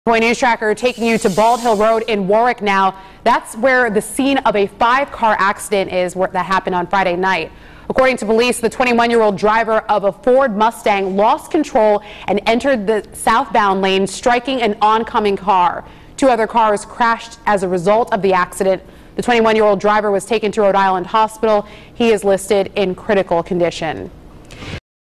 Boy News Tracker taking you to Bald Hill Road in Warwick now. That's where the scene of a 5-car accident is that happened on Friday night. According to police, the 21-year-old driver of a Ford Mustang lost control and entered the southbound lane, striking an oncoming car. 2 other cars crashed as a result of the accident. The 21-year-old driver was taken to Rhode Island Hospital. He is listed in critical condition.